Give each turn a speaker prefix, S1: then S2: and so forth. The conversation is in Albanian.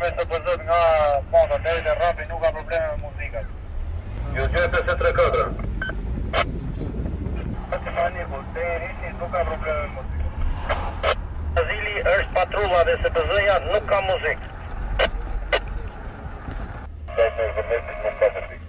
S1: me să văzut nga monda deri te rrapi nuk ka probleme me muzikën. Ju gjete se tre kadra. Tani po deri nuk ka probleme me muzikën. Azili është patrulla dhe SPZ-ja nuk ka muzikë. That's the message from